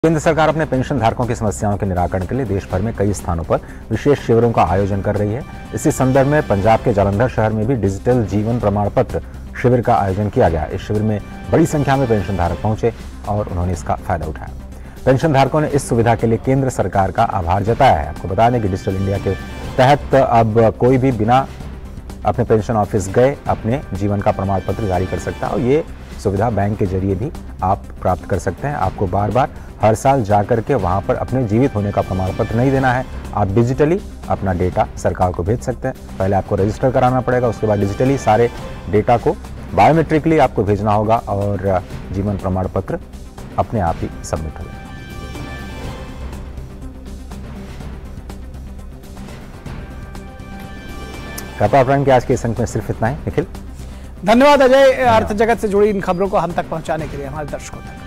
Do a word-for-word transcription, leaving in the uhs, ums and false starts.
केंद्र सरकार अपने पेंशन धारकों की समस्याओं के निराकरण के लिए देश भर में कई स्थानों पर विशेष शिविरों का आयोजन कर रही है। इसी संदर्भ में पंजाब के जालंधर शहर में भी डिजिटल जीवन प्रमाण पत्र शिविर का आयोजन किया गया। इस शिविर में बड़ी संख्या में पेंशन धारक पहुंचे और उन्होंने इसका फायदा उठाया। पेंशन धारकों ने इस सुविधा के लिए केंद्र सरकार का आभार जताया है। आपको बता दें कि डिजिटल इंडिया के तहत अब कोई भी बिना अपने पेंशन ऑफिस गए अपने जीवन का प्रमाण पत्र जारी कर सकता है और ये सुविधा बैंक के जरिए भी आप प्राप्त कर सकते हैं। आपको बार बार हर साल जाकर के वहां पर अपने जीवित होने का प्रमाण पत्र नहीं देना है। आप डिजिटली अपना डेटा सरकार को भेज सकते हैं। पहले आपको रजिस्टर कराना पड़ेगा, उसके बाद डिजिटली सारे डेटा को बायोमेट्रिकली आपको भेजना होगा और जीवन प्रमाण पत्र अपने आप ही सबमिट हो जाएगा। कपड़ा प्राइम के आज के इस अंक में सिर्फ इतना ही। निखिल, धन्यवाद अजय, अर्थ जगत से जुड़ी इन खबरों को हम तक पहुंचाने के लिए हमारे दर्शकों तक।